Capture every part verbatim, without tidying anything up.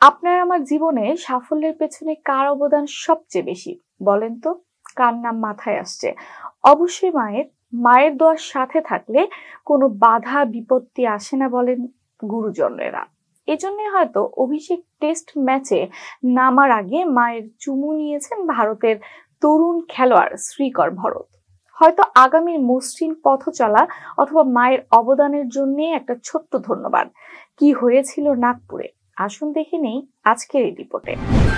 আপনার আমার জীবনে সাফল্যের পেছনে কার অবদান সবচেয়ে বেশি বলেন তো? কার নাম মাথায় আসছে? অবশ্যই মায়ের। মায়ের দোয়ার সাথে থাকলে কোনো বাধা বিপত্তি আসে না বলেন গুরুজনেরা। এজন্যই হয়তো অভিষেক টেস্ট ম্যাচে নামার আগে মায়ের চুমু নিয়েছেন ভারতের তরুণ খেলোয়াড় শ্রীকর ভরত। হয়তো আগামীর মসৃণ পথ চলা অথবা মায়ের অবদানের জন্য একটা ছোট্ট ধন্যবাদ। কি হয়েছিল নাগপুরে? আসুন দেখে নেই আজকের এই রিপোর্টে।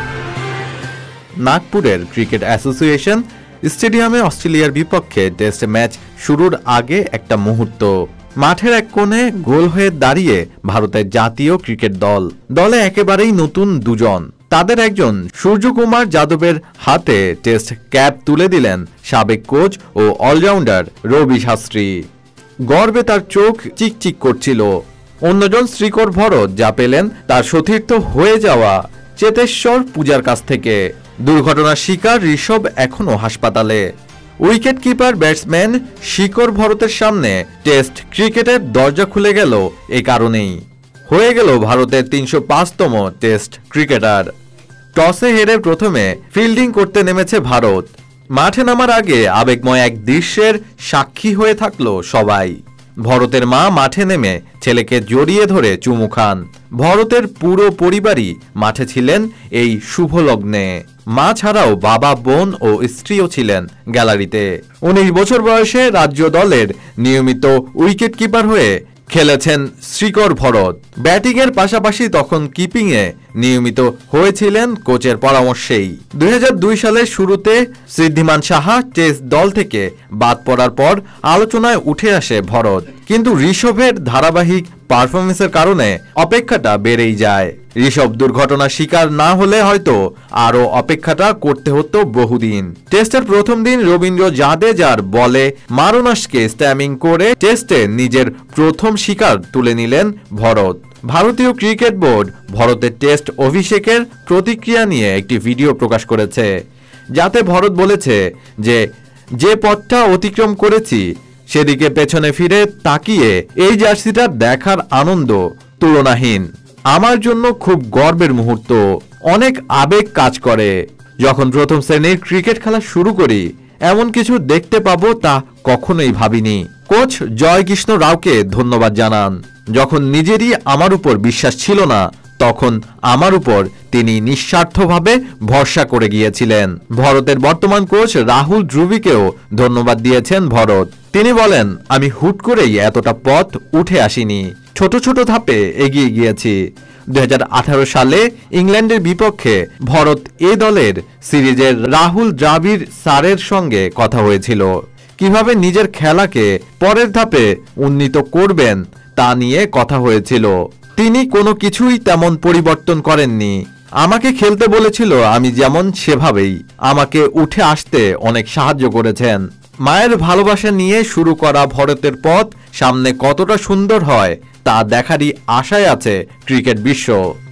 নাগপুরের ক্রিকেট অ্যাসোসিয়েশন স্টেডিয়ামে অস্ট্রেলিয়ার বিপক্ষে টেস্ট ম্যাচ শুরুর আগে একটা মুহূর্ত। মাঠের এক কোণে গোল হয়ে দাঁড়িয়ে ভারতের জাতীয় ক্রিকেট দল। দলে একেবারেই নতুন দুজন। তাদের একজন সূর্যকুমার যাদবের হাতে টেস্ট ক্যাপ তুলে দিলেন সাবেক কোচ ও অলরাউন্ডার রবি শাস্ত্রী। গর্বে তার চোখ চিকচিক করছিল। অন্যজন শ্রীকর ভরত যা পেলেন তার সতীর্থ হয়ে যাওয়া চেতেশ্বর পূজার কাছ থেকে। দুর্ঘটনার শিকার ঋষভ এখনো হাসপাতালে। উইকেট কিপার ব্যাটসম্যান শিকর ভরতের সামনে টেস্ট ক্রিকেটের দরজা খুলে গেল এ কারণেই। হয়ে গেল ভারতের তিনশো পাঁচতম টেস্ট ক্রিকেটার। টসে হেরে প্রথমে ফিল্ডিং করতে নেমেছে ভারত। মাঠে নামার আগে আবেগময় এক দৃশ্যের সাক্ষী হয়ে থাকলো সবাই। ভরতের মা মাঠে নেমে ছেলেকে জড়িয়ে ধরে চুমু খান। ভরতের পুরো পরিবারই মাঠে ছিলেন এই শুভ লগ্নে। মা ছাড়াও বাবা, বোন ও স্ত্রীও ছিলেন গ্যালারিতে। উনিশ বছর বয়সে রাজ্য দলের নিয়মিত উইকেট কিপার হয়ে খেলেছেন শ্রীকর ভরত। ব্যাটিংয়ের পাশাপাশি তখন কিপিংয়ে নিয়মিত হয়েছিলেন কোচের পরামর্শেই। দুই হাজার দুই সালের শুরুতে সিদ্ধিমান সাহা টেস্ট দল থেকে বাদ পড়ার পর আলোচনায় উঠে আসে ভরত। কিন্তু ঋষভের ধারাবাহিক পারফরমেন্সের কারণে অপেক্ষাটা বেড়েই যায়। ঋষভ দুর্ঘটনার শিকার না হলে হয়তো আরও অপেক্ষাটা করতে হতো বহুদিন। টেস্টের প্রথম দিন রবীন্দ্র জাদেজার বলে মারোনাসকে স্ট্যাম্পিং করে টেস্টে নিজের প্রথম শিকার তুলে নিলেন ভরত। ভারতীয় ক্রিকেট বোর্ড ভরতের টেস্ট অভিষেকের প্রতিক্রিয়া নিয়ে একটি ভিডিও প্রকাশ করেছে, যাতে ভরত বলেছে যে যে পথটা অতিক্রম করেছি সেদিকে পেছনে ফিরে তাকিয়ে এই জার্সিটা দেখার আনন্দ তুলনাহীন। আমার জন্য খুব গর্বের মুহূর্ত। অনেক আবেগ কাজ করে। যখন প্রথম শ্রেণীর ক্রিকেট খেলা শুরু করি এমন কিছু দেখতে পাবো তা কখনোই ভাবিনি। কোচ জয়কৃষ্ণ রাওকে ধন্যবাদ জানান। যখন নিজেরই আমার উপর বিশ্বাস ছিল না তখন আমার উপর তিনি নিঃস্বার্থভাবে ভরসা করে গিয়েছিলেন। ভরতের বর্তমান কোচ রাহুল দ্রবিড়কেও ধন্যবাদ দিয়েছেন ভরত। তিনি বলেন, আমি হুট করেই এতটা পথ উঠে আসিনি, ছোট ছোট ধাপে এগিয়ে গিয়েছি। দুই হাজার আঠারো সালে ইংল্যান্ডের বিপক্ষে ভরত এ দলের সিরিজের রাহুল দ্রাবিড় স্যারের সঙ্গে কথা হয়েছিল। কিভাবে নিজের খেলাকে পরের ধাপে উন্নীত করবেন তা নিয়ে কথা হয়েছিল। তিনি কোনো কিছুই তেমন পরিবর্তন করেননি। আমাকে খেলতে বলেছিল, আমি যেমন সেভাবেই। আমাকে উঠে আসতে অনেক সাহায্য করেছেন। মায়ের ভালোবাসা নিয়ে শুরু করা ভরতের পথ সামনে কতটা সুন্দর হয় তা দেখারই আশায় আছে ক্রিকেট বিশ্ব।